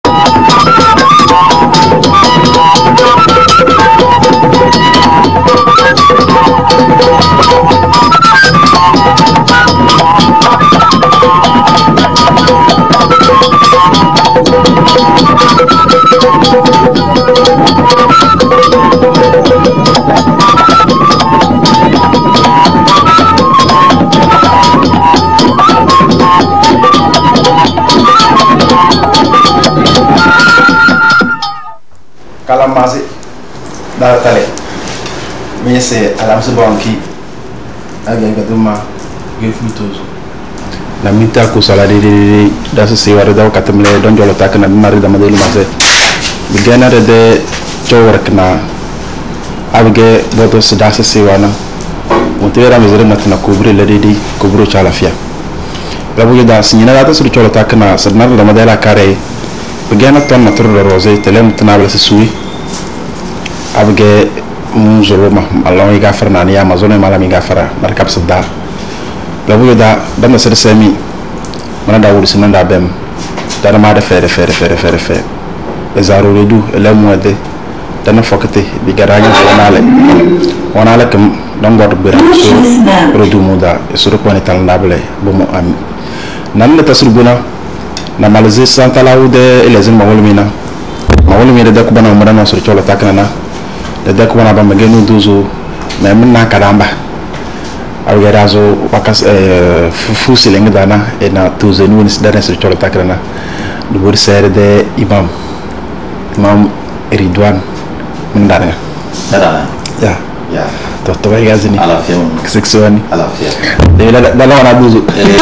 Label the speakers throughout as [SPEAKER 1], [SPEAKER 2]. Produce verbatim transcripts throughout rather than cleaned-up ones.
[SPEAKER 1] Kalam masih dah tali, mese alam sebanki, agak ketemu gefutus. Na minta ku sala de de da su se wara da ka tamle don jolo ta kana mari da madelu mase bigana de de chowar kana abge boto su da su se wana mutera mezere matna kubri le de kubro chala fia rabu da sinyana da su cholo ta kana sadna da madela kare bigana ton na turu rose telem tnabla su sui abge mun zolo ma Allah mi gafarna ni amazon ma la mi gafara barkab sadda rabu da dan sir sami mana da wuri sinan da bem da ma da fere fere fere fere fere ezaro redu ele muade dan fokate bi garanya wonale wonale kam dan god bere so redu muda so ko ni tan nable bo mo am nan la tasrubuna na malzi santalawu de elezin mawulmina mawulmina da ko bana mo dan so chola takana da da ko bana ba magenu duzo mais min na kadamba algerazo wakas eh fusi lenga dana e na tuzen woni dana sur chola takrana du bur sere de imam imam Ridwan min dana
[SPEAKER 2] dana
[SPEAKER 1] ya
[SPEAKER 2] ya
[SPEAKER 1] to to bay gazini
[SPEAKER 2] ala fiam
[SPEAKER 1] sexuani
[SPEAKER 2] ala fiam
[SPEAKER 1] de la la wana duzu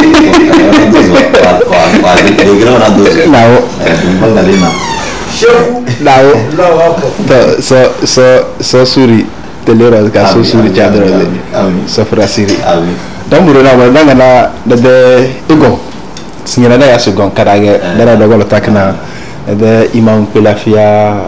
[SPEAKER 2] wa de gra na duzu
[SPEAKER 1] nawo
[SPEAKER 2] bangalina
[SPEAKER 1] shefu nawo nawo to so so so suri telera ka so suri chadra de safra siri
[SPEAKER 2] amin
[SPEAKER 1] damburo na ba danga na de ego sinyana da ya so gon karage dara da gol takna de imam pilafia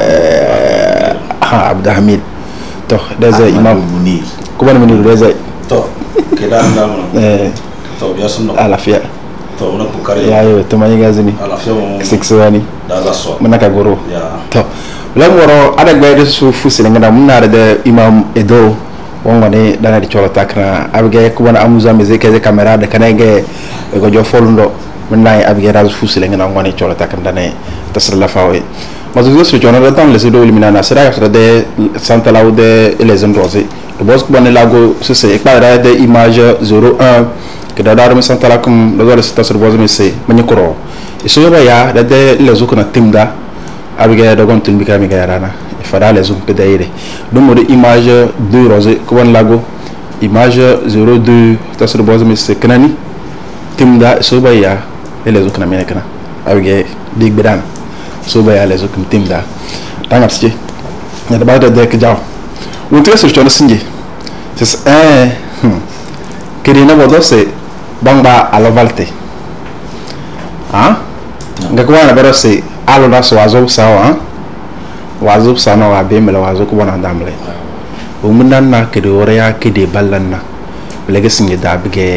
[SPEAKER 1] ha abdahmid to deze imam
[SPEAKER 2] munir
[SPEAKER 1] ko ban munir deze
[SPEAKER 3] to kedan dam
[SPEAKER 1] eh
[SPEAKER 3] to biya sunno
[SPEAKER 1] alafia
[SPEAKER 3] to na ko kare
[SPEAKER 1] ya yo to mani gazini
[SPEAKER 3] alafia mo
[SPEAKER 1] sexuani
[SPEAKER 3] da ga so
[SPEAKER 1] manaka goro
[SPEAKER 3] ya
[SPEAKER 1] to lam woro ada gbayde su fusi ngada munare de imam edo wongone dana di cholo takna abge ko bana amuza me zeke ze camera de kanege go jo folndo minay abge raz fusi ngana ngone cholo takna dane tasrala fawe mazu su chona da tan le se do eliminana sera ka de santa laude les rosé de bos ko bana lago se se ekbara de image zéro un que da dar me santa la kum do le tasr bos me se manyikoro iso yoba ya da de le zukuna timda abige da gon tin bika mi garana fada les zoom pedaire dum de image deux rosé ko won lago image zéro deux tasr boz mi se kanani timda so baya les zoom kana mi kana abige dig bidan so baya les zoom timda tangap ci ya da ba da de jaw won te so chona sinje c'est un kirina bodo se bangba alovalte ah ngako wana bero se alo da so wazo sawa wazo sana wa be mele wazo ko bona damle o munan na ke de oreya ke de ballanna lege singe da bige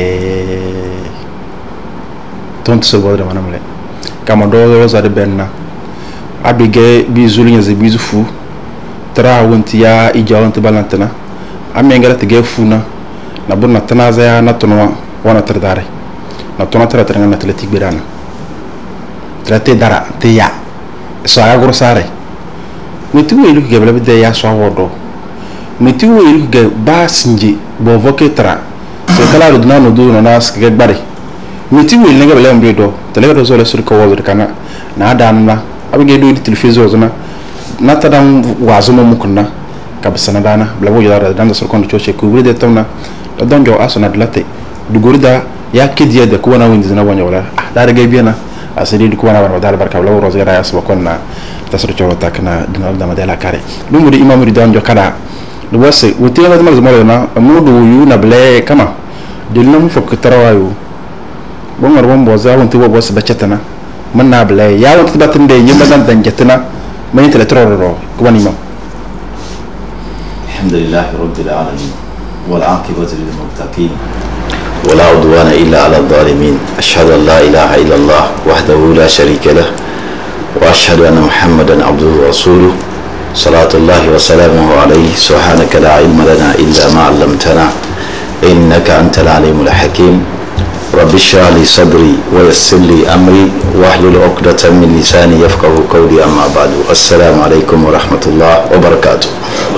[SPEAKER 1] tont so bodre manamle kama do roza de benna abige bi zulinya ze bizu fu tra wonti ya ijawant balantana ame ngara te gefuna na bunna tanaza ya na tonwa wana tardare na tonwa tara na atletik birana trate dara te ya so ya grosare meti welu ke bela bide ya so wodo meti welu ke basinji bo voketra se kala do na no do na nas ke bare meti welu ne bela mbe do tele do so le sur ko wodo kana na danna abige do di television zona na tadam wazo mo mukunna kabsana dana bela bo yara dan sur kon choche ku wede tawna da donjo asona dlate du gorida ya kidiya de ko na windi na bonyo wala ah da rege biena asiri di ko na bar dal barka bela rozo gara asba konna tasru cholo takna dinal dama de la kare dum di imam ridan jo kada do wasse wote na dama zama na amudu yu na ble kama dilnam fok tarawayu bon mar bon boza wonte bo boss bacetana man na ble ya wonte batinde yimba dan dan jetna man tele troro ko bani imam
[SPEAKER 2] alhamdulillah rabbil alamin wal aqibatu lil muttaqin ولا عدوان إلا على الظالمين أشهد أن لا إله إلا الله وحده لا شريك له وأشهد أن محمدا عبده ورسوله صلاة الله وسلامه عليه سبحانك لا علم لنا إلا ما علمتنا إنك أنت العليم الحكيم رب اشرح لي صدري ويسر لي أمري واحلل عقدة من لساني يفقه قولي أما بعد السلام عليكم ورحمة الله وبركاته.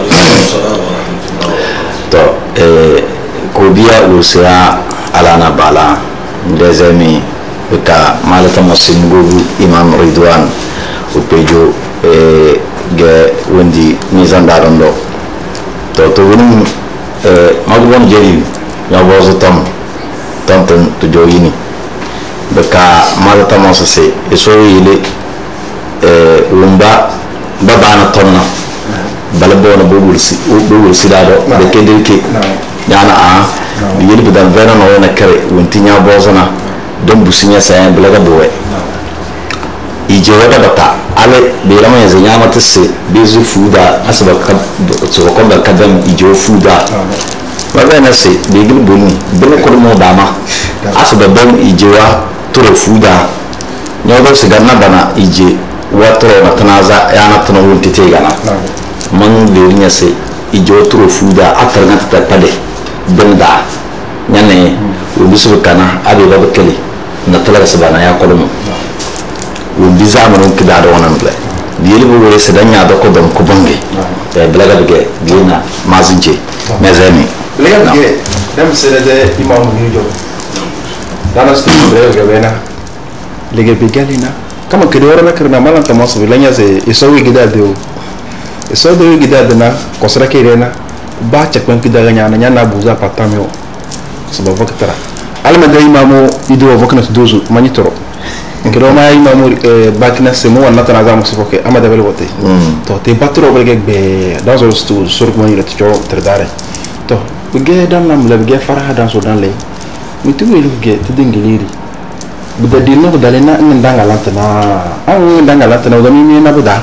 [SPEAKER 2] تو كوبيا وسيا على نبالا دزمي بكا مالتا مسلم إمام رضوان وبيجو ge wendi mizan daron do to to woni magbon jeri ya bozo tam tam tan to joyini baka malata mo se e so yile e lumba babana tonna bala bona bobul si bobul si dado de kede ke yana a yile bidan vena no na kare wonti nya bozo na don businya sa en blaga bowe ije wada bata ale be rama yanzu ya mata se bezu fuda asaba ka so ko da kadam ije fuda ba ba na se be gil bonni bin ko mo dama asaba ban ije wa turo fuda nyo do se ganna bana ije wa turo na tanaza ya na tano wonti te gana man le nya se ije turo fuda atar na ta pade benda nyane wo bisu kana abi ba kele na tala sabana ya ko mo wondi zamanu kidado wonan ble diyeli bo wore sedanya do ko dom ko bonge e blaga de gina mazinje mezemi
[SPEAKER 1] blaga de dem serede imam ni jo dana stu blaga bena lege bigalina kama kidoro na kirna malan ta masu bilanya se isowi gidado iso do gidado na kosra kirena ba cha kwen kidaga nyana nyana buza patamyo sababu vakatara alma da imamu ido vakana dozu manitoro kero ma imamu bakina semo wana tana za musu foke ama da bele wote to te batro belge be dans le stu sur ko ni retjo tredare to ge dan nam le ge faraha dan so dan le mi tu welu ge te dingiliri buda dinno ko dalena ndanga lantana an ndanga lantana do mi na buda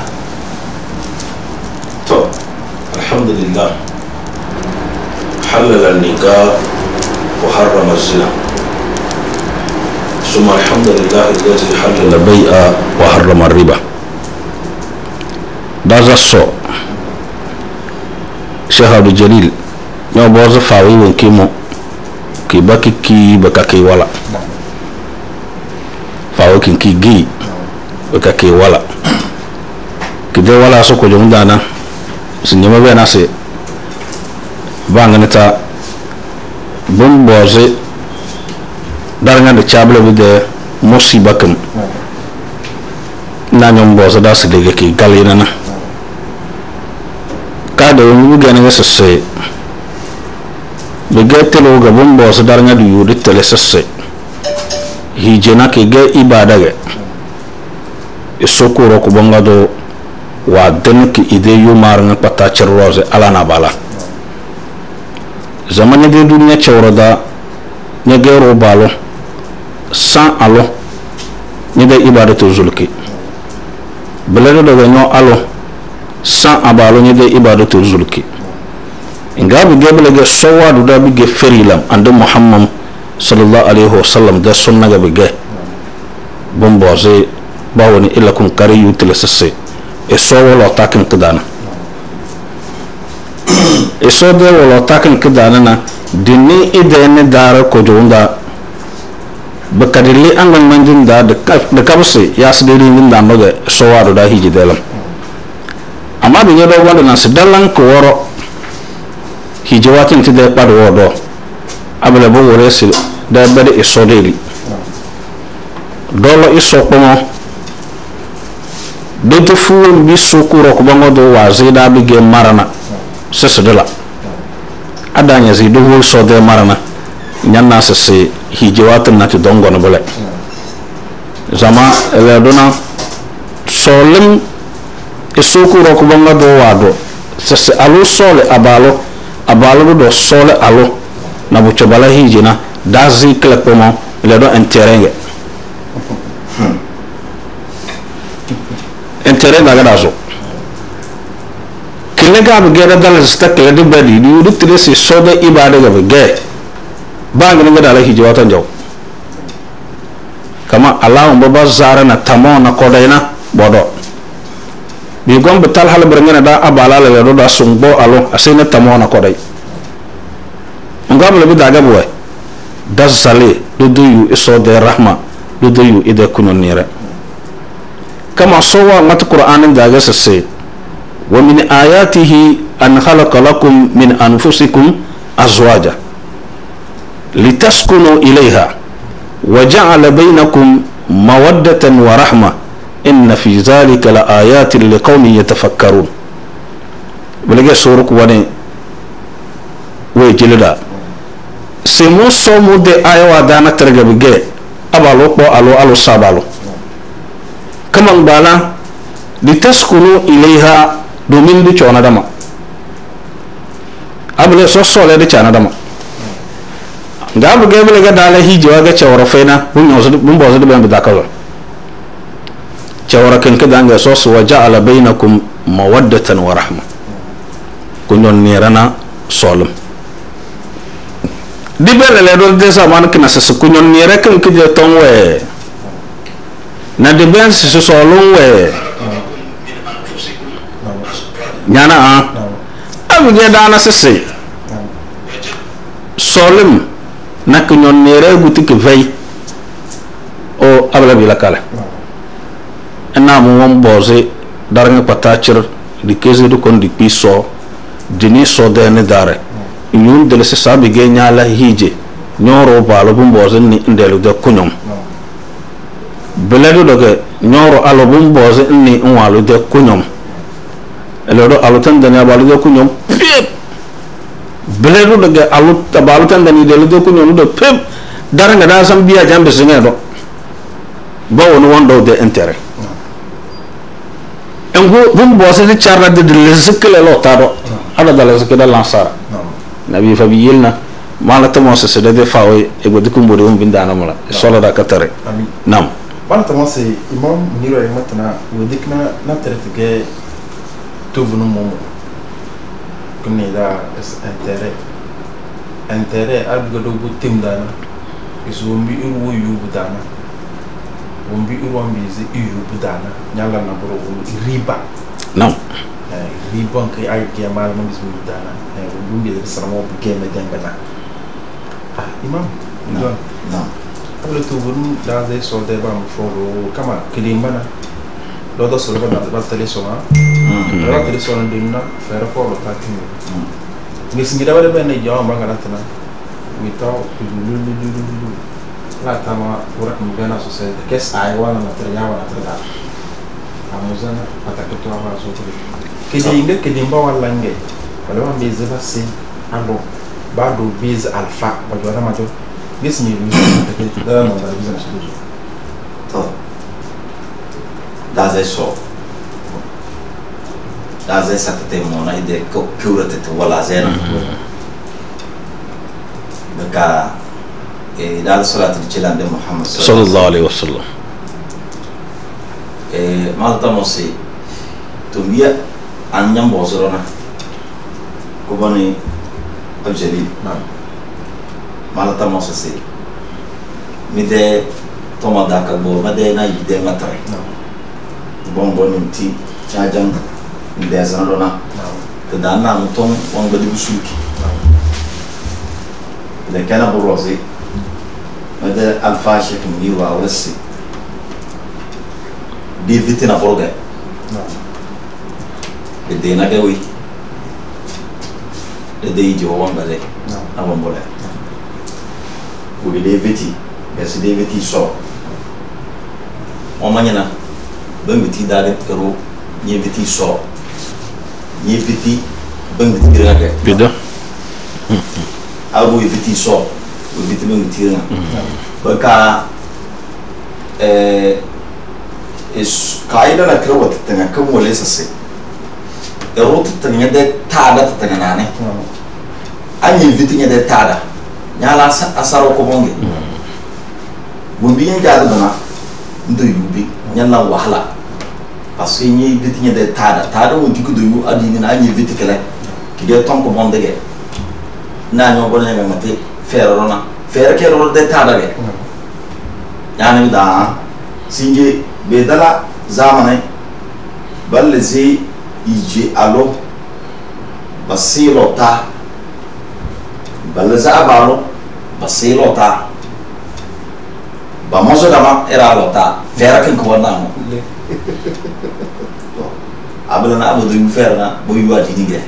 [SPEAKER 3] to alhamdulillah halala an-nikah wa harrama az-zina ثم الحمد لله الذي حلل البيع وحرم الربا دازا سو شهاب الجليل نو بوز فاوي ونكيمو كي باكي كي بكا كي ولا فاوي كي كي جي بكا كي ولا كي دي ولا سو كو جون دانا سنيما بينا سي بانغنتا بوم بوزي daranga de chabla bi de musiba kam na ñom bo sa da se de ki galina na ka de ñu gëna nga sesse be gatelo ga bon bo sa daranga du yu de tele sesse hi jena ke ge ibada ge isoko ro ko bonga do wa den ki ide yu mar nga pata cer rose ala na bala zamane de dunya chawra da ne gero balo sans alo ni de ibadatu zulki belado do no alo sans abalo ni de ibadatu zulki ngabu gebele ge sowadu da bi ge ferilam ande muhammad sallallahu alaihi wasallam da sunna ga bi ge bomboze bawoni illa kun kariyu tilsesse e sowolo takin kidana e so de wolo takin kidana na dinni idene dara ko jonda bakadili angan manjin da da kabse ya sidiri nda maga sowado da hiji delam amma bi yodo wanda na sidalan ko woro hiji watin ti de pad wodo abele bo wore si da bade e sodeli dolo iso komo de to fu bi sokuro ko bango do wa zida bi ge marana sesedela adanya zi do hol so de marana nyanna sese hijewatan na dongo no bole zama ele dona solim isokuro ko banga do wado sese alu sole abalo abalo do sole alo na bu chobala hijina dazi kle pomo le do interenge interenge ga dazo kile ga be ga dal stakle de badi du du tresi soda ibada ga be ge bang ni ngada la hijwatan jaw kama allah baba zara na tamo na kodaina bodo bi gom betal hal berngena da abala le do da sungbo alo asina tamona ko dai ngam le bidaga boy das sale do do yu iso de rahma do do yu ide kunon nire kama sowa mat qur'anin daga sasse wa min ayatihi an khalaqa lakum min anfusikum azwaja litaskunu ilayha wa ja'ala bainakum mawaddatan wa rahma inna fi dhalika la ayatin liqaumin yatafakkarun bulage suru ko woni we jilida se mo so mo de ayawa dana terga bige abalo ko alo alo sabalo kaman bala litaskunu ilayha domin du chona dama abule so so le de chana dama ngabu ge bule ga dala hijo ga chawra feina bun yo bun bo de ben bidakalo chawra ken kada nga so so waja'ala bainakum mawaddatan wa rahma kunyon nirana solum dibere le do de sa man kina sa kunyon nira kan kije tonwe na de ben so solum we nyana a abu ge dana sese solum na kunyon nira guti ke vey o abla bi la kala ana mo won boze daranga patachir di keze do kon di piso dini so de ne dare ñun de se sabi ge nyala hije ñoro balo bu boze ni ndelu de kunyum beledo doge ñoro alo bu boze ni walu de kunyum elodo alo tan de ne balu de kunyum beledo doge alo tabalu tan de ni de de kunyum do pep daranga da sam biya jambe singa do bawo no wondo de intérêt engo bum bosse de charra de le zikle lo tado ala dala zikle lansara nabi fa biyilna mala tamo se se de fawe e godi ko mbori um bindana mala solo da katare nam
[SPEAKER 1] bana tamo se imam niro e matna wodikna na terete ge to bunu mo kuni da intérêt intérêt ab godo bu timdana isu mbi uru yu budana wumbi urwambi ze iyu budana nyala na boro riba
[SPEAKER 3] non
[SPEAKER 1] eh riba ke ay ke mal mo bisu budana eh wumbi de saramo bu ke me dembana ah imam
[SPEAKER 2] non non
[SPEAKER 1] le to bun da ze so de ba mo folo kama kilimbana do do so ba ba tele so ma ra tele so ndinna fere ko ta tin ni singi da ba de ben jaw ba ngana tana wi taw lu lu lu la tama ora mbena so se de kes ay wala na treya wala treda amuzana ataketo aba so tele ke je inde ke dimba wala nge wala wa beze va se alo ba do base alpha ba jora ma to gis ni lu ke da no da beze so
[SPEAKER 2] to da ze so da ze sa te mo na ide ko kura te wala zena baka e dal salatu cilande Muhammad
[SPEAKER 3] sallallahu alaihi wasallam
[SPEAKER 2] e malta mosi to biya an nyam bozorona ko boni abjali malta mosi se mi de toma da ka bo ma de na yide matre bon bon ti chajan de zanona to danna muton won gadi busuki de kana borosi mada alfashi kum yiwa wasi di vitina borga no de na gawi de de jo wanga le no awon bole u de viti gasi de viti so o manyana ben viti dare kero ni viti so ni viti ben viti grave
[SPEAKER 3] bida
[SPEAKER 2] abu viti so u viti ben viti na baka eh is kaida na kero wat tanga kan wale sase erot tanga de tada tanga nane anyi viti nya de tada nyala asaro ko bonge bumbi nya jadu na ndo yubi nyala wahala parce que ni viti nya de tada tada won tikudo yu adini na anyi viti kala kige ton ko bonde ge na nyo bonya ga mate ferro na fer ke ro de tada ge yani da sinje bedala zamane balle zi ije alo basilo ta balle za abalo basilo ta ba mozo dama era lota fera kan ko na mo abala na abu du fera na bo yu adini ge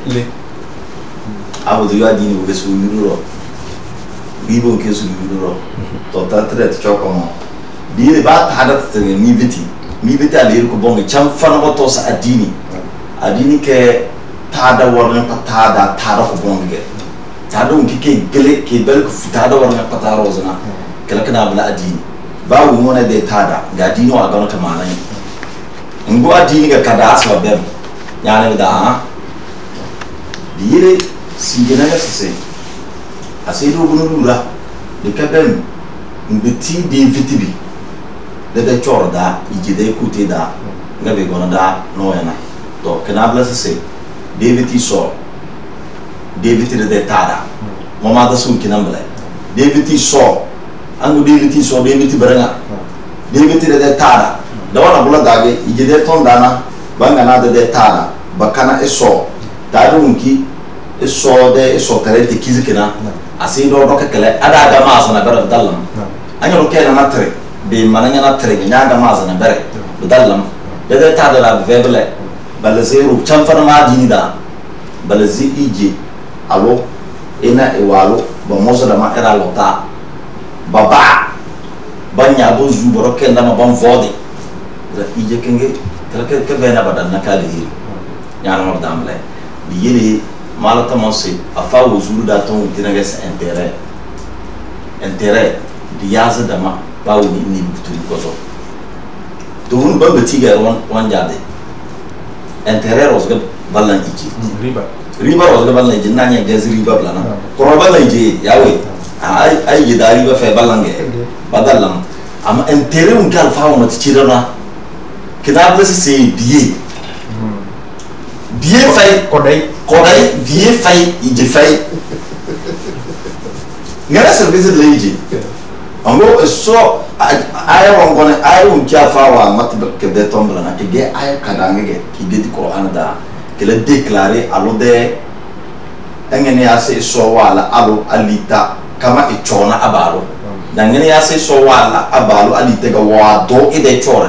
[SPEAKER 2] abu du adini bo su yuro bibo ke su yuro to ta tret chokomo di ba ta da ta mi biti mi biti ale ko bonga cham fana ko to sa adini adini ke ta da warna pa ta da ta da ko bonga ge ta da un ke gele ke bel ko ta da warna pa ta rozana kala kana bala adini ba wu mona de ta da ga adini wa ga ta mana ni ngo adini ga kada aswa bem yani da di yire singena ga sese asiru bunura de kabem mbiti de vitibi de de chorda ijide kuti da ngabe gona da no yana to kana bla sese David so David de tada mama da sun kinambale David so angu David so David baranga David de tada da wana bula dage ijide ton dana banga na de tada bakana eso tadunki eso de eso tarete kizikina asido do kakale ada ga masana bar dallam anyo kena na tre be mananya na tre nya ga masana bar dallam de de tada la veble balazeru chamfana ma dinida balazi ije alo ina ewalo ba mozo da ma era lota baba banya do zu boro kenda ma ban vodi da ije kenge kala ke ke bena badan nakali hi nyana mo damle di yele malata mo se afa wuzuru da ton dinaga sa intérêt intérêt di yaza da ma bawo ni ni butu ko so to hun ba betiga wan wan jade intérêt rosga ballan iji
[SPEAKER 1] riba
[SPEAKER 2] riba rosga ballan iji nanya gazi riba blana ko ballan iji yawe ay ay yida riba fe ballan ge badalam ama intérêt un gal fa mo tchirana kida blesse c'est bié bié fay
[SPEAKER 1] kodai
[SPEAKER 2] kodai bié fay iji fay ngara service de iji ango so ay won gone ay un kia fa wa mat ke de tombla na ke ge ay kadange ge ki de Qur'an da ke le déclarer alo de engene ase so wala alo alita kama e chona abalo dangene ase so wala abalo alita ga wado ide chore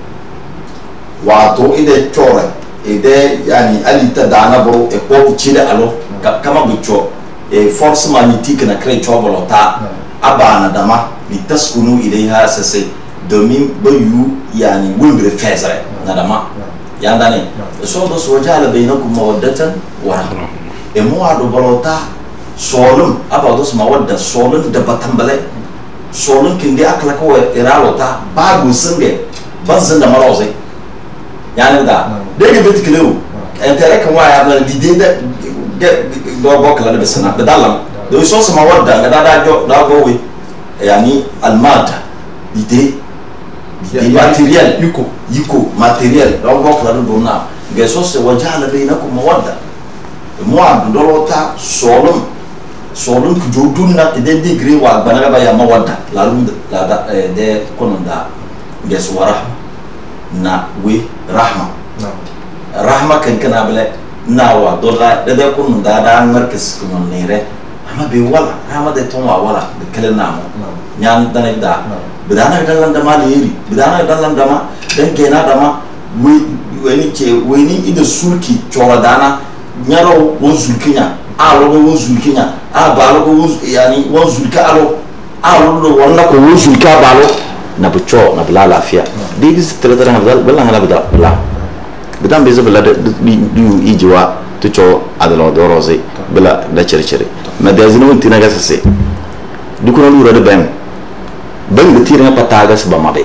[SPEAKER 2] wado ide chore ide yani alita dana boro e ko chide alo kama bucho e force magnétique na crée chobolo ta abana dama litaskunu ilayha sase domin bayu yani wulbre fezare na dama yandane so do so jala bainakum mawaddatan wa rahma e mo ado bolota solum abado sama wadda solum da batambale solum kinde akla ko iralota babu singe banzan da maroze yani da dege bitklew entere kan wa ya na lide da do bokla da besana bedalam do so sama wadda ga da jo da go we yani almada l'idée l'idée matérielle yuko yuko matériel donc bok la do na geso se wajala bainakum mawadda moi do lota solum solum ku jodun na te de degré wa banaga ba ya mawadda la lunda la da de kononda geso wara na we rahma rahma kan kana bele na wa do la de de kononda da markes kunon nere ama be wala rahma de ton wa wala de kele namo nyan dana da bidana dalan dama leri bidana dalan dama dan kena dama we weni che weni ida sulki chora dana nyaro won zulkinya alo won zulkinya a balo ko yani won zulka alo alo do wonna ko won zulka balo na bucho na bala lafiya dai dis tare tare na bala ngala bida bala bidan bezo bala du ijiwa to cho adalo do rose bala da chere chere na da zinu tina ga sase dukono lura de ben ben de tire pa taga se ba mabe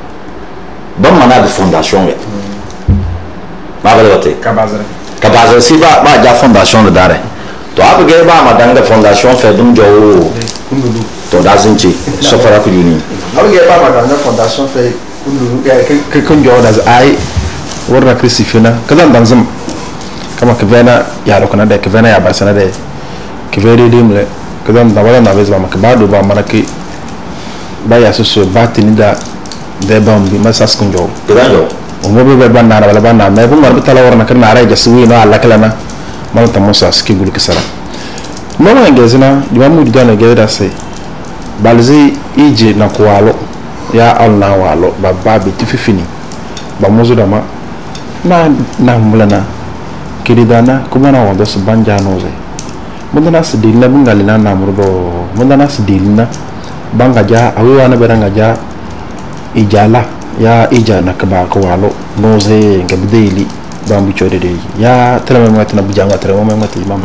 [SPEAKER 2] ba mana de fondation ge ba ba de
[SPEAKER 1] kabazare
[SPEAKER 2] kabazare si ba ba ja fondation de dare to abu ge ba ma danga fondation fe dum jo
[SPEAKER 1] kunulu
[SPEAKER 2] to da zinci so fara ku yuni
[SPEAKER 1] abu ge ba ma danga fondation fe kunulu ga ke kun jo da ai warna kristifina kazan danzum kama kevena ya lokana da kevena ya basana da keveri dimle kazan da wala na bezba makabado ba manaki ba ya so so batini da de bambi masas kunjo
[SPEAKER 2] kazan jo
[SPEAKER 1] mo be be banna wala banna me bu mar bitala warna kan ara ja suwi no alla kala na mal ta musa ski gul kisara no ma ngezina di mamu di dana geda sai balzi ije na kwalo ya alna walo babba bi tififini ba muzu da ma na na mulana kiridana kuma na wanda su banja no zai mundana su dilna bungalina na murdo mundana su dilna banga ja awiwa na beranga ja ijala ya ija na kaba ko walo no zai ga bideli ba mu chode dai ya tara mai mata na bujanga tara mai mata imam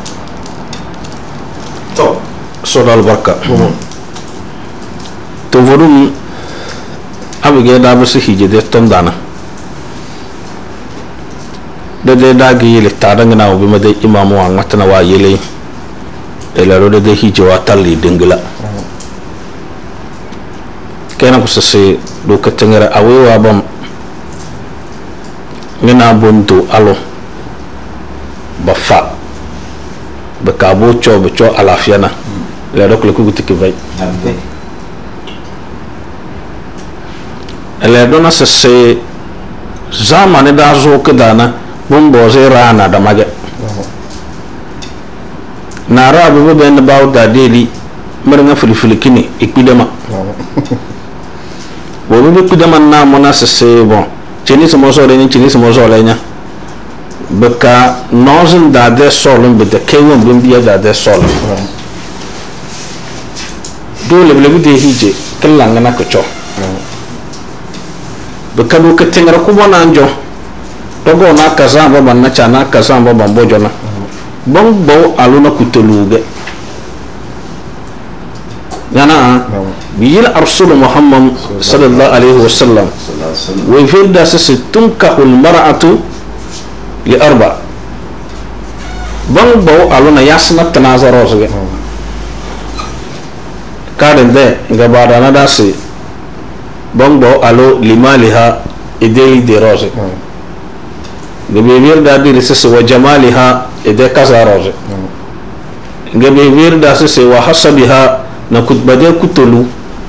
[SPEAKER 3] to so dal barka to vodum abige da ba su hije de tom dana da de da gi le tadanga na obi made imam wa ngata na wa yele ela ro de hije wa talli dingla kena ko sese do katengera awewa bam ngina bonto alo bafa ba kabo cho ba cho alafiana la dok le ku tiki vai ele dona sese zamane da zo kedana bombo ze rana da mage na rabu be ben baw da deli mer nga fili kini ikidema bo be ikidema na mona sese bon chini se mozo le ni chini se mozo le nya beka nozin da de solon be de kewon be biya da de solon do le le de hije kala ngana ko cho beka do ke tengara ko bona njo dogo na kaza ba banna chana kaza ba bambo jona bon bo aluna kutoluge yana biyil arsul muhammad sallallahu alaihi wasallam wa yafida situnka al mar'atu li arba bon bo aluna yasna tanazaro soge kaden de gabada na dasi bon bo alo limaliha idei de rose de bevir da di sese wa jamaliha ide kasa rose de bevir da sese wa hasabiha na kutbade kutolu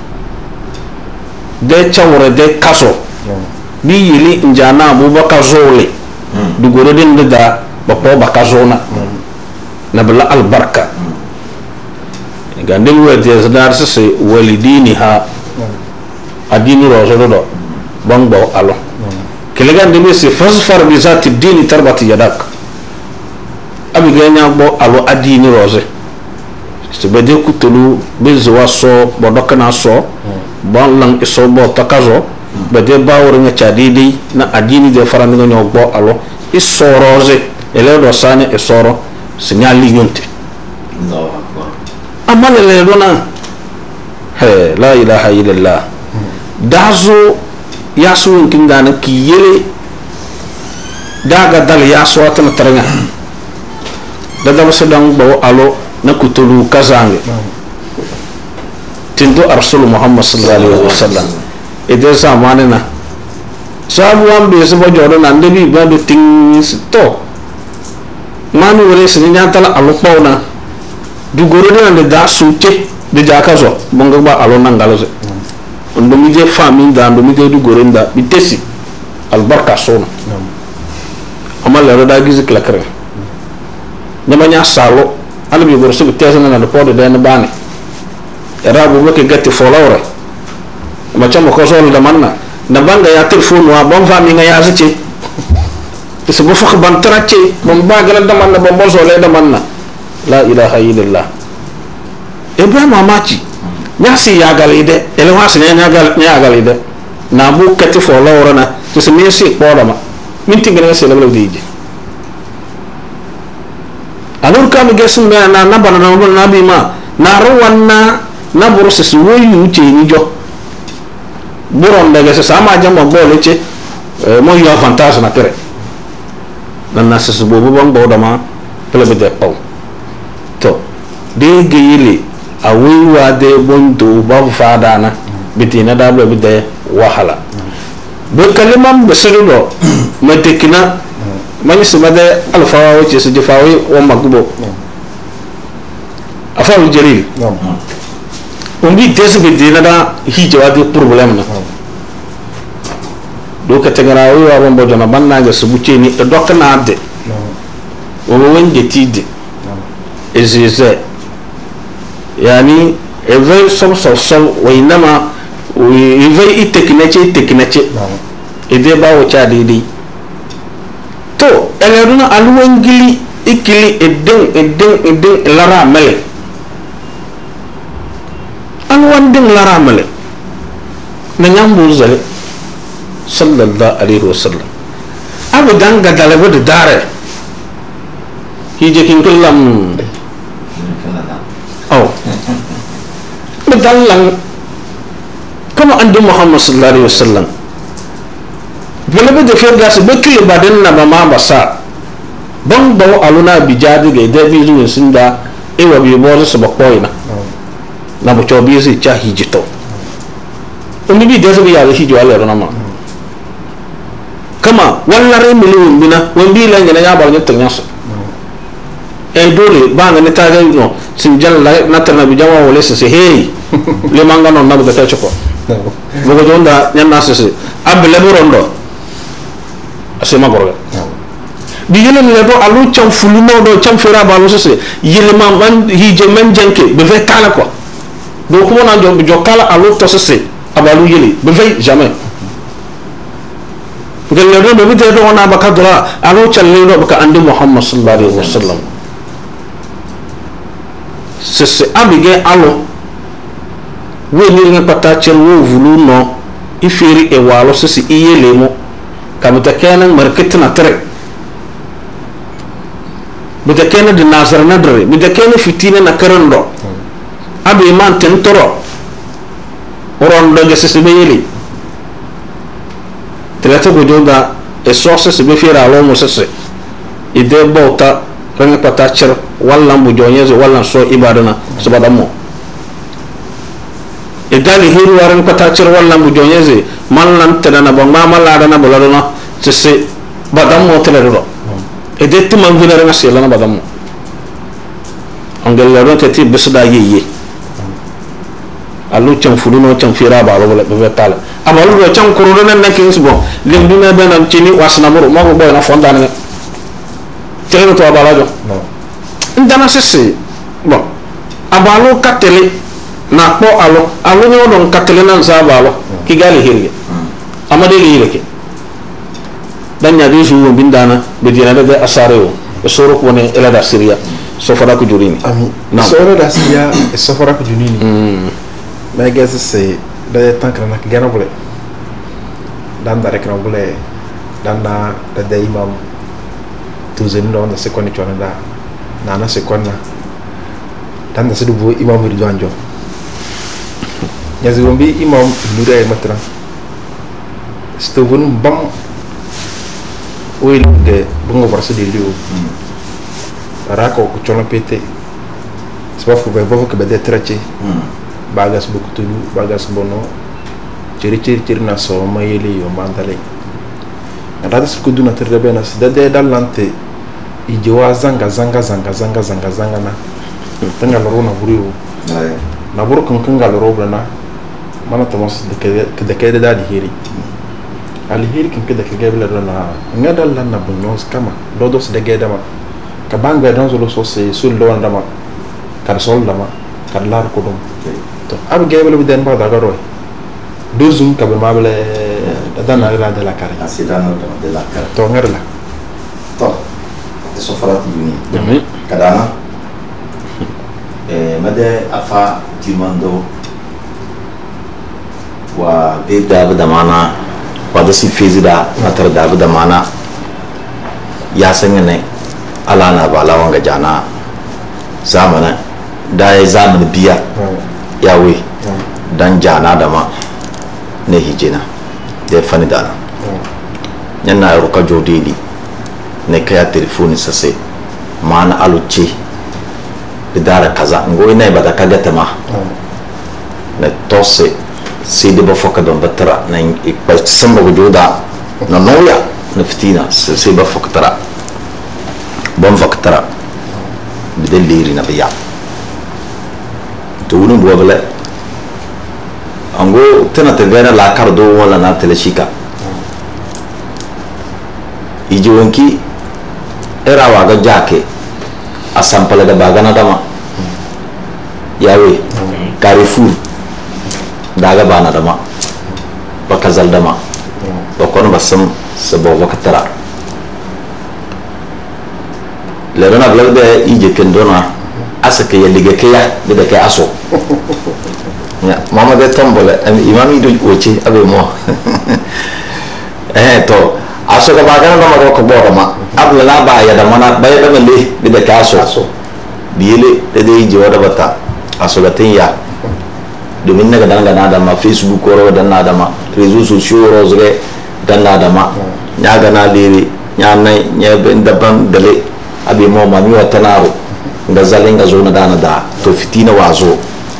[SPEAKER 3] de chawre de kaso bi yili njana abubakar zole du goro den da bapo bakazona na bala albarka gandel wa de zadar sese walidiniha adini rose do bangbo alo kelegan de se fasfar bi zati dini tarbati yadak abi ganya bo alo adini rose se bede kutulu bezwa so bodokana so bon lang iso bo takazo bede bawre nga chadidi na adini de farani nga bo alo iso rose ele do sane isoro signali yonte Allahu akbar amale le dona he la ilaha illallah dazo yasu kingana ki yele daga dal yasu atana taranga daga sedang bawa alo na kutulu kazange tindo arsul muhammad sallallahu alaihi wasallam ede zamane na sabu ambe sebo jodo na ndebi ba do ting to manu wore sinya tala alo pawna du goro de da suche de jakazo bonga ba alo nangalo se ndo mi je fami da ndo mi je du goro nda bitesi albarka sona amal la da gizi klakre nyamanya salo alabi goro su tezana na podo de na bani era bu ke gatti folawre ma chamo ko so da manna na banga ya telefon wa bon fami nga ya zace se bu fakh ban trace bon bagal da manna bon bon so le da manna la ilaha illallah ibrahim amachi nyasi ya galide ele wasi nya gal nya galide na bu kati folawre na se me se podo ma minti ngene se leblo dije alur kam gesun me na na bana na nabi ma na rawanna na burus su woyu ce ni jo buron daga se sama jamba bole ce mo yo fantasma na tere dan na se bobu bon boda ma plebe de pau to de geyele awiwa de bonto ba fada na bitina da plebe de wahala be kalimam be serudo matekina mani sumade alfawa wace su jifawi wa magbo afawu jalil on bi tesu bi dina da hijawa de problème na do bo ka tengara o wa bon bojo na banna ga subuche ni e dok na ade o won de tide ezeze yani e ve som so so wa inama e ve itekinache itekinache e de ba o cha de de to eleruna alwangili ikili edeng edeng edeng lara mele alwanding lara mele na nyambu zale sallallahu alaihi wasallam abu danga dalabe de dare hije kin kullam oh bedallang kama andi muhammad sallallahu alaihi wasallam belabe de fergas bekile baden na mama basa bang bawo aluna bijadu ge de bizu sinda e wa bi bo so bakoina na bo chobi si cha hijito umi bi de so ya hijo ale na ma kama wala re milion bina wambi la ngena ya ba nyoto nyaso e dole ba ngene ta ga no sinjal la na tarna bi jama wala se hey le manga non na bo ta choko bo go jonda nyanna se se abele borondo asema gorga bi yele le do alu cham fulumo do cham fera ba lo se yele man man hije men jenke be ve kala quoi do ko na jo jo kala alu to se abalu yele be ve jamais ngel le do be de do na ba kadra alu challe do ba andi muhammad sallallahu alaihi wasallam se se abige alu we ni nga pata chel wo vulu no ifiri e walo se se iyele mo kamuta kenan marketina tere bida kena di nazar nadre bida kena fitina na karando abi man tentoro rondo ge se be yeli telata go joda e source se be fira lo mo se ide bota kan pata cher walla mu jonyezo walla so ibadana subada mo e dali hiru waran pata cher walla mu jonyezo man lan tedana ba mama la dana boladona se se badam mo telero e detto man vinare na sela na badam angel la ronte ti besda yeye alu cham fuduno cham fira ba lo be tala abalu do cham kuro na na kings bon lim dina benam chini wasna muru ma bo na fonda na tere to abala jo ndana sese bon abalu katele na po alo alu no don katele nan sa balo ki gali hirge amade yele ke dan ya disu bindana be dina de asareo e soro ko ne ela da syria so fara ko jurini
[SPEAKER 1] ami soro da syria e so fara ko jurini mm ma gese se da tankra na gana bole dan da rekra bole dan da da imam tuzen do da sekondi chona da na na sekonna dan da se dubo imam ri janjo nyazi wombi imam nure matra sto vonu bam oil de bungo farse de liu rako ko chono pete sba fu be bo ko be de trache bagas bu kutulu bagas bono ciri ciri ciri na so mayeli yo mandale ngada su kuduna tere bena de de dalante i jowa zanga zanga zanga zanga zanga zanga na tanga loro na buriu na buru kan kan galoro bana mana tamos de ke de ke de da hiri ali hiri kan ke de ke gebla na ngada lan na bunnos kama dodos de ge dama ka banga don zo so se sul do ndama kar sol dama kar lar ko dum to ab gebla den ba da garo dozum ka be mabele da na la de la kare
[SPEAKER 2] asidano de la kare
[SPEAKER 1] to ngerla
[SPEAKER 2] to so farati bini
[SPEAKER 3] Amin.
[SPEAKER 2] kadana eh made afa timando wa bida da mana wa da si fizida matar da da mana ya sanya ne alana ba lawan ga jana zamana da ya zamana biya yawe dan jana da ma ne hijina da fani dana yana ruka jodili ne kaya telefoni sase mana aluce bidara kaza ngo ina ba da kaga tama na tose sai da ba foka don batara na ba san ba joda na noya na fitina sai ba foka tara bon foka bidel liri na biya to wulun do bala ango tana ta gana la kardo wala na teleshika iji wonki era waga jake asampale da bagana dama yawe Carrefour daga bana dama bakazal dama bakon basam sabo wakatara lerona blade ije kendona asake ya liga kaya da kai aso ya mama de tombole imami do oche abe mo eh to aso ga bagana dama ko bodo ma abla na ba ya da mana ba ya da mele da kai aso biyele da dai ije wada bata aso ga tinya domin naga danga na da ma Facebook ko da na da ma réseaux sociaux rozre dan na da ma nya ga na lere nya nai nya ben da ban dale abi mo ma mi wata naro da zalinga zo na dana da to fitina wazo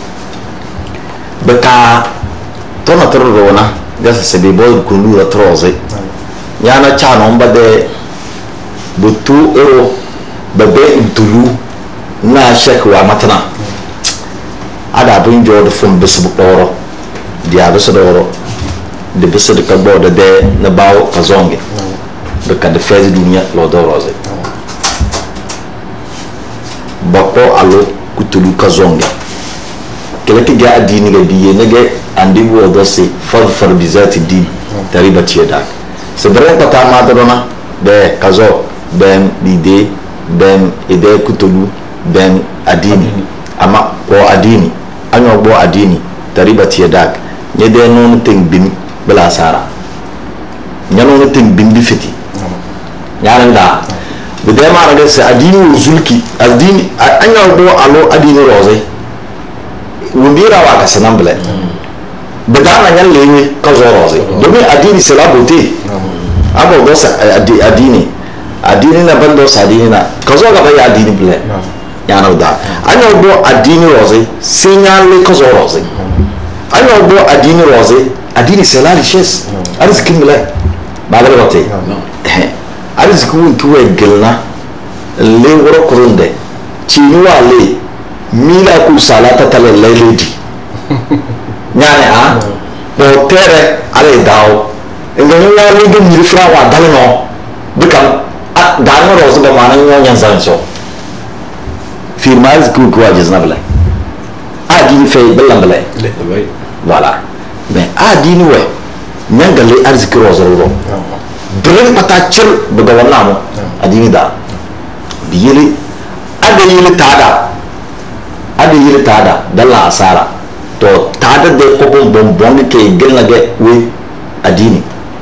[SPEAKER 2] baka to na toro na ga se be boy kunu da troze nya na chano mbade butu ero bebe ntulu na shekwa matana ada bin jo da fun bisu doro dia bisu doro de bisu de ka boda de na bawo ka zonge de ka de fezi dunya lo doro ze bako alo kutulu ka zonge kele ki ga adini ga biye ne ga andi wo do se far far bizati di tariba tieda se bre ko ta ma dona de kazo ben dide ben ide kutulu ben adini ama ko adini anyo bo adini tariba tieda ne de non ting bin bela sara nyano ting bin bi fiti nyaranga bide ma raga se adini zulki adini anyo bo alo adini roze wundira wa ka sanambele bedana nyan lewe ka zo roze domin adini c'est la beauté abo do sa adini adini na bando sa adini na ka zo ga ba adini bele yana da anyo bo adini roze signale ka zo roze anyo bo adini roze adini c'est la richesse arziki mele ba ga rote arziki wun tuwe gelna le woro kurunde chini wale mila ku salata tala leledi nyane ha bo tere ale dawo ngani ya le ge mi fra wa dalno bikam dalno rozo ba manan yo nyan sanso firmaz ku ku ajizna bla adi fe belam bla voilà mais adi ni we nyangale arziki rozo ro dren pata chir daga wannan mu adi da biyele ada yele tada ada yele tada dalla asara to tada de ko bon bon bon ke gelna ge we adini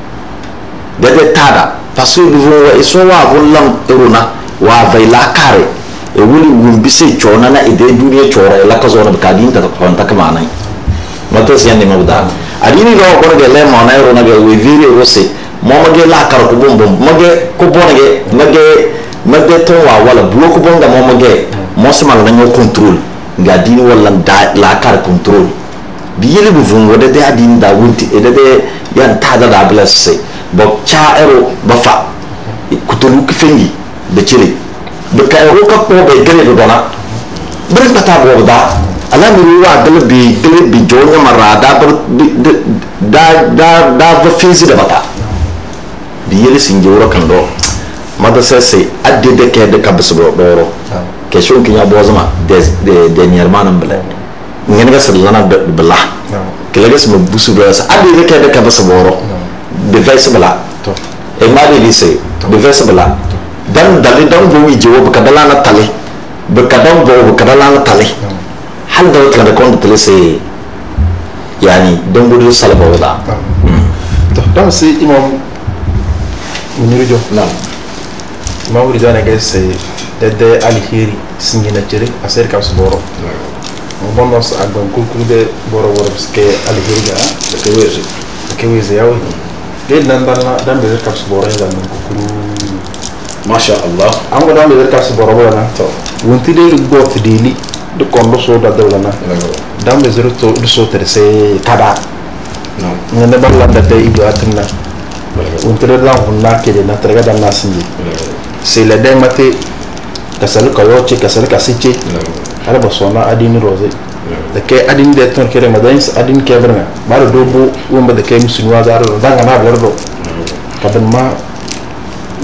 [SPEAKER 2] de de tada parce que vous voyez so wa vollam eruna wa vaila kare e wuli wumbi se chona na ide duniya chora la ka zona ka din ta ko ta ka manai mato sian ni mabda adini ro ko ge le mona eruna ge we vire rose mo mage la kar ko bon bon mage ko bonage mage mage to wa wala bulo ko bonga mo mage mo sama na ngo control ga dini wala da la kar control bi yele bu vun wada da dini da wunti e da de yan ta da da blesse bo cha ero ba fa kutulu ki fengi de chile be ka ero ka po be gele do dona bre pata bo da ala mi wa gele bi gele bi jonya marada da da da va fizi da bata bi yele sinjoro kan do mada sese adde de ke de kabso doro question kinya bozama de de de niermanam bele ngene ga salana bela kele ga sama busu do sa adde de ke de kabso boro de vese bela e ma de lise de vese bela dan dali dan bo wi jewo ka dala na tale be ka dan bo ka dala na tale hal da ka da kon tale se yani dan bo salaba wala
[SPEAKER 1] to dan si imam muniri jo na mawri jana ga sai dadda alheri sinye na cire a sayar ka su boro bon nos agban kulkul de boro woro ske alheri ga da kai wezi da kai wezi yawo dai nan dan dan be ka su boro ga nan kulkul
[SPEAKER 3] masha Allah
[SPEAKER 1] an ga dan be ka su boro wala to wonti de go to dili de kondo so da dawla na dan be zero to so tere sai kada no ngene balla da dai ido atinna wonti de lan hunna ke de na tere ga dan na sinje c'est le demate kasal ka yoche kasal ka siche ala basona adini roze da ke adini de ton kere madan adini ke berna baro dobo womba da ke musunwa zaro danga na berdo kadan ma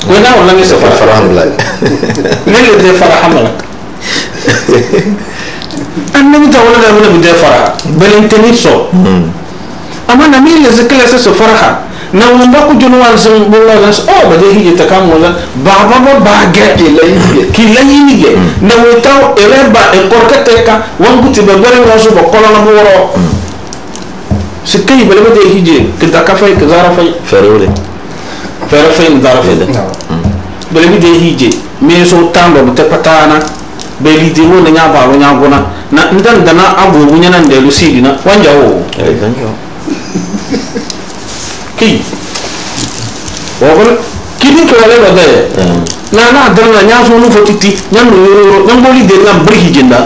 [SPEAKER 3] wena wala ngi sa
[SPEAKER 2] faraham la
[SPEAKER 3] lele de faraham la annabi ta wala da wala de faraha belen teni so ama na mi le zakala sa faraha na wanda ku jono wal sun bulla lan o ba de hije ta kam wala ba ba ba ba ge ki la yini ge na wata ele ba e korka te ka wangu ti be bere ngaso ba kola na boro sikay bele ba de hije ke da ka fay ke zara fay
[SPEAKER 2] ferole
[SPEAKER 3] fere fay zara fay bele bi de hije me so tambo te patana be li di wona nya ba nya gona na ndan dana abu bunya nan de lusidina wanja wo
[SPEAKER 2] eh danjo
[SPEAKER 3] ki wogol kini ko wala wada na na dana nya so no fotiti nya no yoro nya boli de na bri hijinda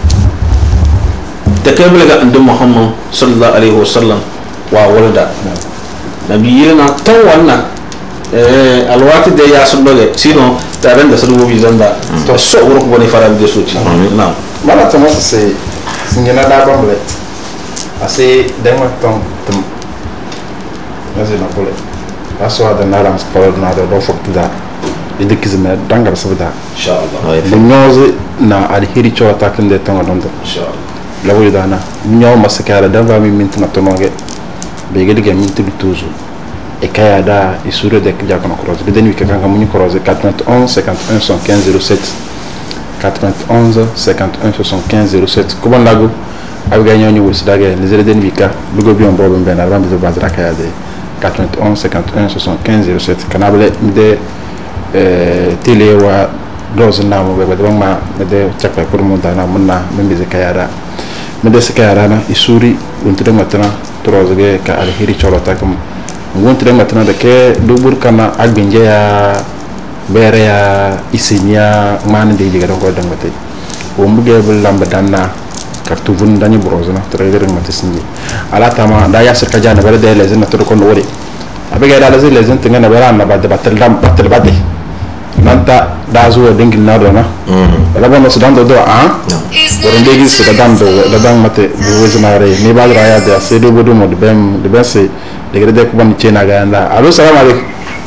[SPEAKER 3] te kebele ga ande muhammad sallallahu alaihi wasallam wa walda nabi yana tawanna eh alwati de ya sundoge sino taran da sulu bi zanda to so wuro ko boni faral de soci na
[SPEAKER 1] mala to mo se sinyana da bamble ase dema ton tum nasi na pole aso ada naram skolo na do do fok da ide kizme dangar sabda
[SPEAKER 3] inshallah
[SPEAKER 1] de nyoze na alheri cho atakinde ton don do
[SPEAKER 3] inshallah
[SPEAKER 1] lawo dana nyaw masakara da ba mi mintina tonoge be gedige mintu toujours et kaya da isure de kja kono croise be deni kaka ngamunyi croise quatre-vingt-onze cinquante-et un soixante-quinze zéro sept quatre-vingt-onze cinquante-et un soixante-quinze zéro sept ko bon lago abiga nyonyi wusdage les zere deni bika lugo bi on bobo ben arba bi bazra kaya de quatre-vingt-onze cinquante-et un soixante-quinze zéro sept kanable de euh télé wa doze na mo be de ma de chakpa pour mo dana munna membe ze kaya da me de se kaya na isuri untre matana trozge ka alheri cholota kam ngontre matana de ke dubur kana agbinje ya bere ya isinya man de jiga don ko dangate o mbuge bul lamba danna kartu vun dani brozna trader mate sinji ala tama da ya sirka jana bere de lezen na to ko wori abega da lezen lezen tinga na bere na badde batel dam batel badde nanta da zuwa dingil na do na ala bono sudan do do a boron de gis ka dam do da dam mate bu wezmare ni ba raya da se do bodo mo de bem de bese de gede ko ban chena ga anda allo salam alaikum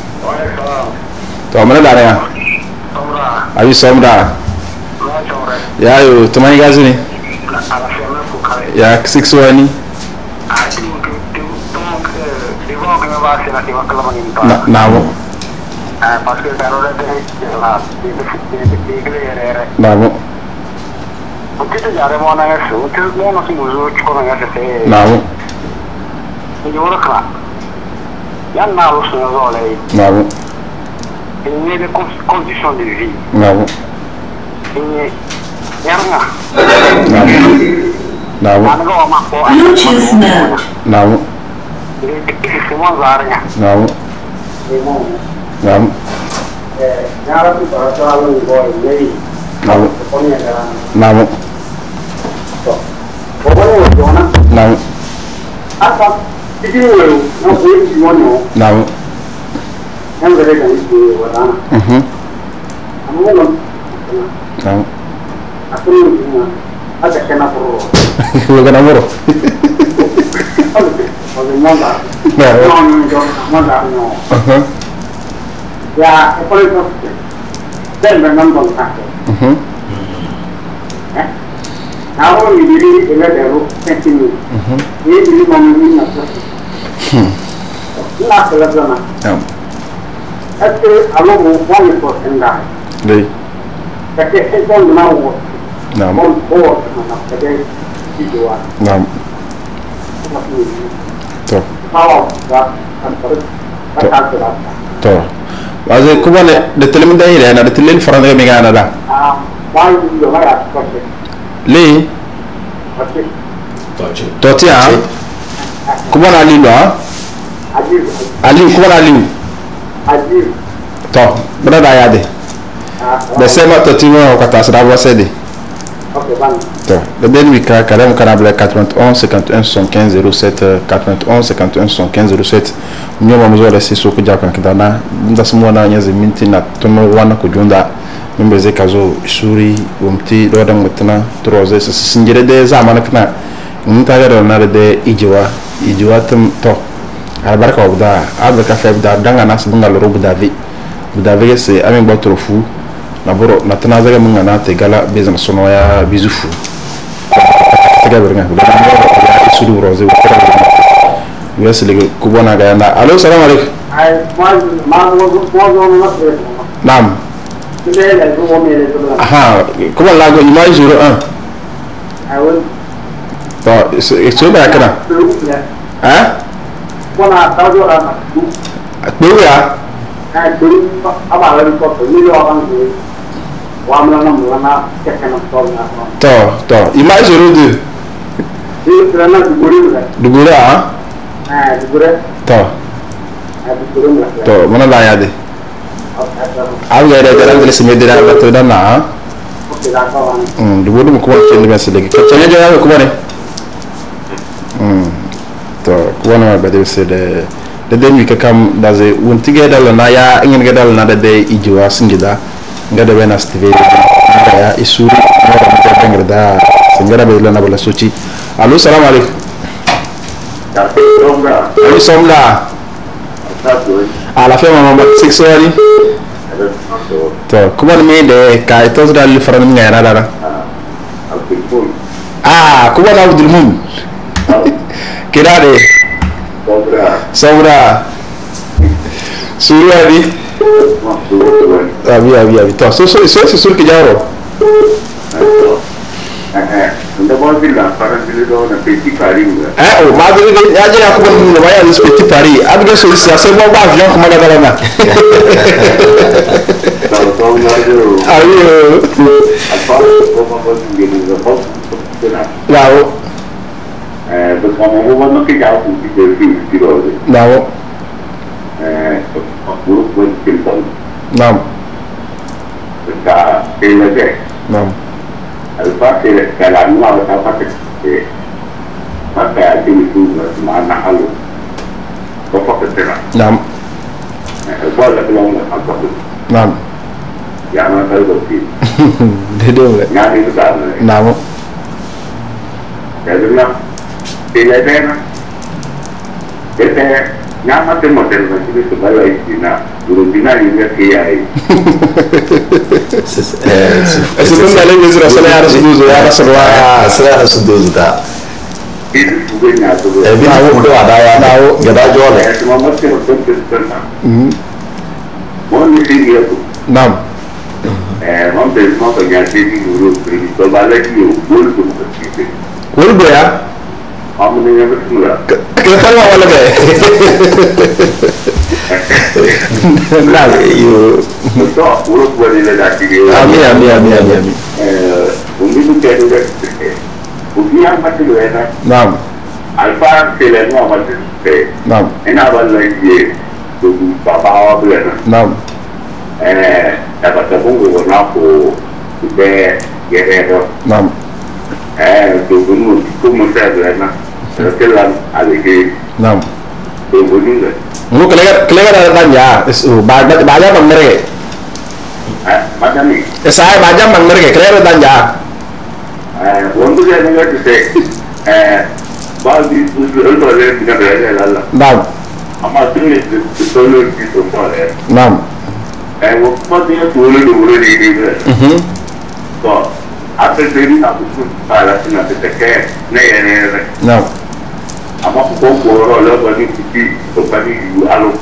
[SPEAKER 1] to amana da ya ayi somda ya yo to mani gazini ya six wani na nawo
[SPEAKER 4] parce que dans le là
[SPEAKER 1] nawo
[SPEAKER 4] ukito jare mona yesu ukito mona simuzo chukona ngase se
[SPEAKER 1] nawo
[SPEAKER 4] ni ora kla yan na lo sono zole
[SPEAKER 1] nawo
[SPEAKER 4] il y a des conditions de vie
[SPEAKER 1] nawo
[SPEAKER 4] il yarna
[SPEAKER 1] nawo
[SPEAKER 4] nawo ma ko
[SPEAKER 5] Bluetooth mode.
[SPEAKER 1] nawo
[SPEAKER 4] c'est moi zarnya
[SPEAKER 1] nawo nawo
[SPEAKER 4] eh yara tu para sala ni boy nei
[SPEAKER 1] nawo
[SPEAKER 4] konya gara
[SPEAKER 1] nawo
[SPEAKER 4] to bobo jona
[SPEAKER 1] nawo
[SPEAKER 4] aka tiji wo no ko yi wono
[SPEAKER 1] nawo
[SPEAKER 4] yan gare ga ni wala
[SPEAKER 1] mhm
[SPEAKER 4] amma no
[SPEAKER 1] nawo
[SPEAKER 4] aku ni ada kena pro
[SPEAKER 1] lo kana moro
[SPEAKER 4] Oleh manda,
[SPEAKER 1] nawo
[SPEAKER 4] non non manda no.
[SPEAKER 1] mhm
[SPEAKER 4] Ya, apa itu? Dan memang bangsa.
[SPEAKER 1] mhm
[SPEAKER 4] Eh, aku ni diri ele deru sentini.
[SPEAKER 1] mhm
[SPEAKER 4] Ini diri mamuni nasa. Ina selesai.
[SPEAKER 1] nawo
[SPEAKER 4] Itu alo mau mau itu enggak.
[SPEAKER 1] dei
[SPEAKER 4] Tapi itu mau
[SPEAKER 1] nawo
[SPEAKER 4] mau mau mana jadi dijual.
[SPEAKER 1] nawo to
[SPEAKER 4] Kalau dah kan terus tak ada.
[SPEAKER 1] to waze ko bone de telim da ile na de telim farande mi gana da
[SPEAKER 4] Ah, bayu juga ya, pasti.
[SPEAKER 1] le
[SPEAKER 4] Pasti.
[SPEAKER 1] to ti ha ko bona ali lo
[SPEAKER 4] Ajib,
[SPEAKER 1] ali ko bona ali
[SPEAKER 4] ajib.
[SPEAKER 1] to bra da ya de
[SPEAKER 4] Ah,
[SPEAKER 1] de se ma to ti mo ko ta sra bo se de
[SPEAKER 4] oke bang.
[SPEAKER 1] to de den wi ka karam kana bla quatre-vingt-onze cinquante-et un soixante-quinze zéro sept quatre-vingt-onze cinquante-et un soixante-quinze zéro sept nyoma mo zo le se so ko jaka kidana nda smo na nyaze minti na tono wana ko junda mbe ze kazo suri umti do dan mutna troze se sinjire de zamana kana nta ga na de ijiwa ijiwa tum to albarka obda albarka fe da danga nas bungal robu davi budavege se amen botro fu na boro na tanazaga munga na te gala bezan sono ya bizufu tega berga ya isudu roze ukra wes lege kubona ga na allo salam alaikum
[SPEAKER 4] ay ma ma mo mo mo
[SPEAKER 1] nam aha kuba lago imai zero un
[SPEAKER 4] awon
[SPEAKER 1] to so ba kana ha
[SPEAKER 4] wana tajo ana
[SPEAKER 1] Bewa
[SPEAKER 4] eh dulu apa lagi kok ini orang ini wamla na mwana kekena tolna
[SPEAKER 1] to to imai zero deux
[SPEAKER 4] ini karena duguri lah
[SPEAKER 1] dugura ha
[SPEAKER 4] eh duguri
[SPEAKER 1] to
[SPEAKER 4] eh duguri lah
[SPEAKER 1] to mana la ya de aw ya da da ngale sime dira ba to da na mm dugudu ko won ken mes legi ko tanya ja ko bone mm to ko wona ba de se de de demi ka kam da ze won tige dal na ya ngin ga dal na da de ijiwa singida ngada bena steve da ya isuri ngara da tangir da singara be la na bala soci allo salam alaikum
[SPEAKER 4] ya somla
[SPEAKER 1] allo somla ala fe mama sexually to kuma me de ka to da li faran ngara dara ah kuma na abdul mum kira de sobra suru abi abi abi abi to so so so sur que jaro
[SPEAKER 4] anda mau bilang para bilang na petit pari
[SPEAKER 1] eh o madre de ya jira ko bon no vaya los petit pari abi ga so sa se mo ba avion kuma ga dala na ayo
[SPEAKER 4] apa como vos viene de vos
[SPEAKER 1] lao
[SPEAKER 4] eh pues como vos no que ya un tipo de estilo
[SPEAKER 1] lao
[SPEAKER 4] eh guru pun filter
[SPEAKER 1] nam
[SPEAKER 4] está el de
[SPEAKER 1] nam
[SPEAKER 4] alfa que la nueva etapa que maka itu mana halu kok ketera
[SPEAKER 1] nam
[SPEAKER 4] wala belum apa
[SPEAKER 1] nam
[SPEAKER 4] ya na tahu sih
[SPEAKER 1] de de le
[SPEAKER 4] nyari itu kan
[SPEAKER 1] nam
[SPEAKER 4] ya bilang tidak ada kita nyama tu model macam itu balai Cina guru Cina juga kiai
[SPEAKER 1] ese pun dale mesra sala ya rasul ya rasulullah
[SPEAKER 2] sala rasul ta
[SPEAKER 4] itu juga nyatu
[SPEAKER 2] e bi ko ada ya nawo gada jole
[SPEAKER 4] ya cuma macam itu kan
[SPEAKER 1] mm
[SPEAKER 4] mau ni dia tu
[SPEAKER 1] nam
[SPEAKER 4] eh mau tu mau tu nyati di guru itu balai dia guru tu macam
[SPEAKER 1] wol go ya
[SPEAKER 4] kamu ni yang betul
[SPEAKER 1] ke fala wala be nam yo
[SPEAKER 4] betul guru buat dia lagi dia
[SPEAKER 1] amin amin amin amin
[SPEAKER 4] eh umi tu jadi dia umi yang macam tu ya
[SPEAKER 1] nam
[SPEAKER 4] alfa selain macam tu
[SPEAKER 1] nam
[SPEAKER 4] ena balai dia tu bapa awak benar
[SPEAKER 1] nam
[SPEAKER 4] eh dapat tepung warna aku kita guerrero
[SPEAKER 1] nam
[SPEAKER 4] eh tu pun como se habla setelah alih
[SPEAKER 1] nam
[SPEAKER 4] tu pun ni
[SPEAKER 1] mu kelega kelega da tanya itu baja baja bang mereka
[SPEAKER 4] eh macam ni
[SPEAKER 1] saya baja bang mereka kelega da tanya
[SPEAKER 4] eh untuk saya ni kita eh bagi tu orang boleh kita berada dalam
[SPEAKER 1] nam
[SPEAKER 4] amat tu ni tu solo itu boleh
[SPEAKER 1] nam
[SPEAKER 4] eh waktu dia solo dulu ni ni
[SPEAKER 1] mhm
[SPEAKER 4] so apa jadi aku pun salah sini terkait ni ni
[SPEAKER 1] nam
[SPEAKER 4] ama kuko ro lo bani kiti to bani yu alo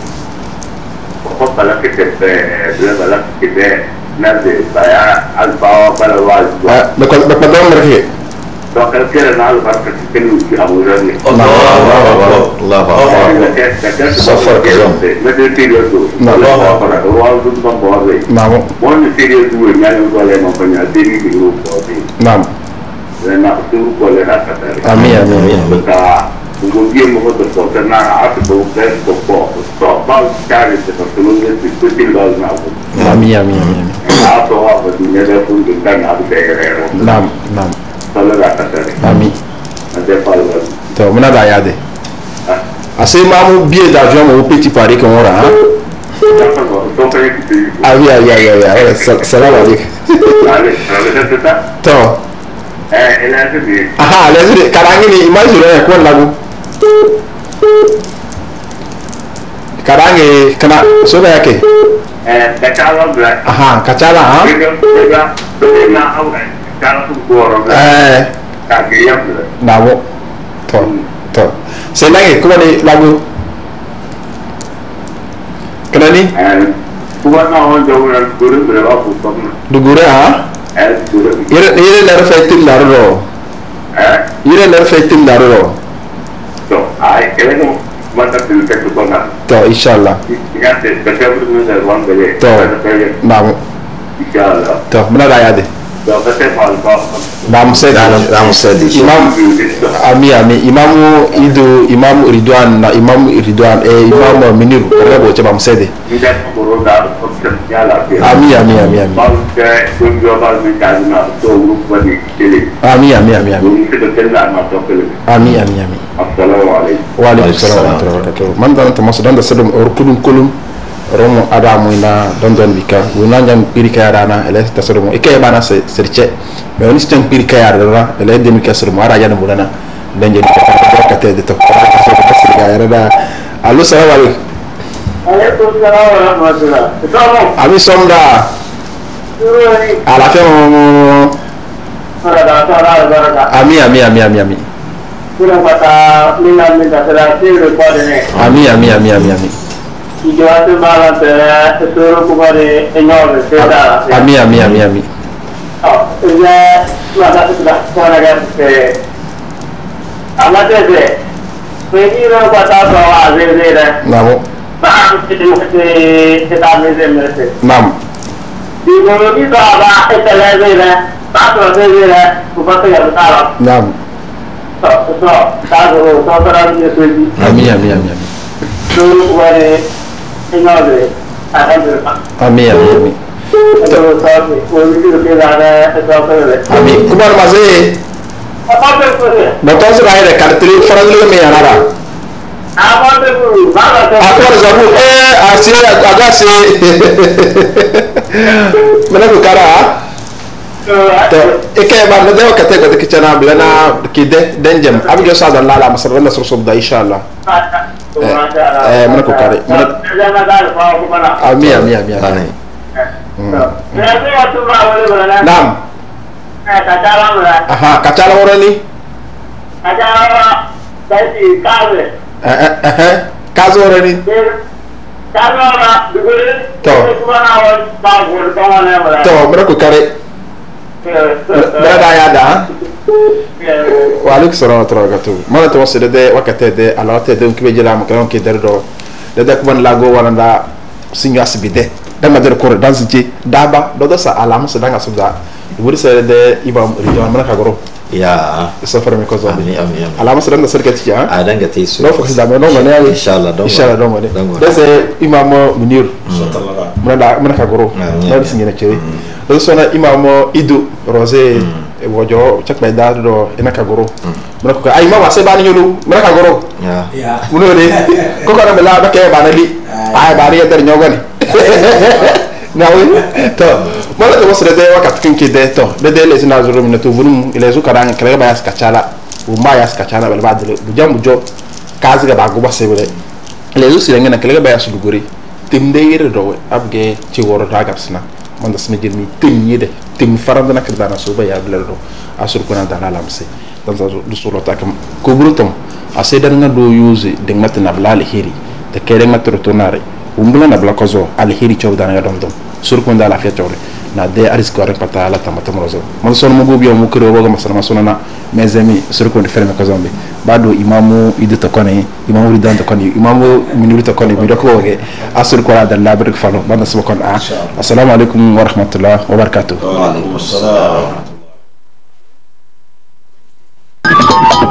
[SPEAKER 4] ko pala ke te de bala ke de na de saya al bawa para wal
[SPEAKER 1] da ko da ko do mereka
[SPEAKER 4] to kal ke na al bar ke ke lu ki abu rani
[SPEAKER 2] Allah Allah Allah
[SPEAKER 4] safar ke ron de me de ti lo to na lo para do wal du ba bo de
[SPEAKER 1] nam
[SPEAKER 4] mon ti de du nya lo le ma pa nya ti ni ki lu ko de
[SPEAKER 1] nam
[SPEAKER 4] na tu ko le na ka ta
[SPEAKER 1] amin amin
[SPEAKER 4] ka kemudian memotong karena aku bukan pokok stop bal cari seperti itu kecil bal nak
[SPEAKER 1] amin amin amin
[SPEAKER 4] atau apa dunia dah pun tentang apa daerah
[SPEAKER 1] nam nam
[SPEAKER 4] kalau rata tadi
[SPEAKER 1] amin
[SPEAKER 4] ada paling
[SPEAKER 1] to muna da ya de ase mamu billet d'avion au petit Paris qu'on aura hein
[SPEAKER 4] apa kau tu pergi tu
[SPEAKER 1] ah oui ah oui ah oui salam alaikum
[SPEAKER 4] ada ada kita
[SPEAKER 1] to
[SPEAKER 4] eh enak tu
[SPEAKER 1] aha lazire karangi ni imagine ko lagu karange kana so ba yake
[SPEAKER 4] eh kacala bla
[SPEAKER 1] aha kacala ha
[SPEAKER 4] na au kacala tu goro
[SPEAKER 1] eh
[SPEAKER 4] ka ke ya bla
[SPEAKER 1] nawo to to sai nange kuma ne lagu kana ni
[SPEAKER 4] eh kuma na on do na guru bla ba ku to
[SPEAKER 1] dugure ha
[SPEAKER 4] eh guru
[SPEAKER 1] ire ire la rafetin darro
[SPEAKER 4] eh
[SPEAKER 1] ire la rafetin darro
[SPEAKER 4] to ai kele ko mata tu ke tu kona
[SPEAKER 1] to inshallah
[SPEAKER 4] ya te ka ke bru na wan bele
[SPEAKER 1] to nawo
[SPEAKER 4] inshallah
[SPEAKER 1] to muna da yade
[SPEAKER 4] to ka te fal ba
[SPEAKER 1] Imam Said
[SPEAKER 2] Imam Said
[SPEAKER 1] Imam Ami Ami Imam Idu Imam Ridwan na Imam Ridwan eh Imam Miniru rabo ce Imam Said
[SPEAKER 4] ida ko da ko ya la pe
[SPEAKER 1] Ami Ami Ami Ami
[SPEAKER 4] ba ke ko yo ba mi ka na to ru ko ni tele
[SPEAKER 1] Ami Ami Ami Ami
[SPEAKER 4] ni ke ke na ma to kele
[SPEAKER 1] Ami Ami Ami
[SPEAKER 4] assalamu alaikum
[SPEAKER 1] wa alaikum assalam wa rahmatullahi wa barakatuh man dan ta masu dan da sadum or kulum kulum romo adamu ina don don bika wona nyam piri ka yarana ele ta sadum ike bana se serche me woni stan piri ka yarana ele de mi ka sadum ara yana mulana dan je ka ta ka te de to ka so ka sir ga yarada allo salamu alaikum
[SPEAKER 4] alaikum salam wa rahmatullah to
[SPEAKER 1] ami somda
[SPEAKER 4] Suri,
[SPEAKER 1] ala fe mo
[SPEAKER 4] ada ada ada.
[SPEAKER 1] ami ami ami ami ami
[SPEAKER 4] Kurang kata lima minta terakhir report ini.
[SPEAKER 1] ami ami ami ami ami
[SPEAKER 4] Hijau tu malam tu suruh kumari enyol seda.
[SPEAKER 1] ami ami ami ami
[SPEAKER 4] Oh, ini masa sudah mana kan se. Amat je. Pergi orang kata bawa azir dia.
[SPEAKER 1] namo
[SPEAKER 4] Bahan itu mesti kita mesti mesti.
[SPEAKER 1] nam
[SPEAKER 4] Di bawah itu ada etalase dia. Tak ada dia. Kupat yang besar.
[SPEAKER 1] nam
[SPEAKER 4] So, so, tahu, so terang dia suci.
[SPEAKER 1] ami ami ami ami
[SPEAKER 4] Suruh kumari enyol dia. Akan berapa?
[SPEAKER 1] ami ami ami
[SPEAKER 4] Itu so, itu kita ada so terus.
[SPEAKER 1] ami kumar maze
[SPEAKER 4] Apa tu?
[SPEAKER 1] Betul sudah ada kartu farang lu me yanara
[SPEAKER 4] Apa tu? Mana tu?
[SPEAKER 1] akor zabu eh asi agak si mana ku kara to ike ba da dawa kate ko kicana blana kide denjem abjo sa da lala masar wala sur subda inshallah eh mana ku kare mana
[SPEAKER 4] Jangan dah bawa ke mana.
[SPEAKER 1] ami ami ami ami
[SPEAKER 4] Nanti waktu bawa boleh mana?
[SPEAKER 1] nam
[SPEAKER 4] Eh, kacau lah.
[SPEAKER 1] aha kacala worani
[SPEAKER 4] Kacau. Jadi kau.
[SPEAKER 1] eh eh eh kazo worani
[SPEAKER 4] Kacau lah. Dulu.
[SPEAKER 1] To.
[SPEAKER 4] Cuma awal bawa ke mana mana.
[SPEAKER 1] to mana ku kare mana da ya da wa alaikum salam wa rahmatullahi mana to wasde de wakate de ala te de kibe jela ma kan ke derdo de de kuma lago wala da singa sibide da ma der ko dan sinci daba do do sa ala musu danga subda wuri sa de imam ridwan mana ka goro
[SPEAKER 2] ya
[SPEAKER 1] safar me ko zo
[SPEAKER 2] ami ami ami
[SPEAKER 1] ala musu danga sarkati ha
[SPEAKER 2] a danga te su
[SPEAKER 1] no fo da me no ngane ali
[SPEAKER 2] inshallah don
[SPEAKER 1] inshallah do ngane de se imam munir mana da mana ka goro
[SPEAKER 2] Mm.
[SPEAKER 1] na singa na chere do so na imam idu rose e wojo chak bay da do ina ka goro mana ko ay mama se bani nyulu mana ka goro
[SPEAKER 2] ya
[SPEAKER 1] muno de ko ko na bela ba ke bana li ay bari ya der nyogani nawi to mala to wasre de wakat kin ki de to de de les na zuru min to bunum ile zu karang kale ba yas kachala u ma yas kachala bel ba de bu jam jo kazi ga ba go ba se bele le zu sire ngena kale ba yas duguri tim de yere do abge ci woro da gapsna man da sma jirmi tim yede tim faranda nak dana so ba ya bele do asur ko na dana lamse dan za du solo takam ko brutum ase dan nga do use de matna blal hiri de kere matro tonare umbula na bla kozo al hiri chow dana ya dom dom sur ko ndala fiya chawre na de aris ko rek pata la tamata morozo man son mo gobi mo kero boga masana masona mes amis sur ko de ferme ko zombe bado imamu idita kone imamu ridan ta kone imamu minuri ta kone mi doko woge asur ko da la barek falo banda sama kon a assalamu alaikum wa rahmatullah wa barakatuh
[SPEAKER 2] wa alaikum assalam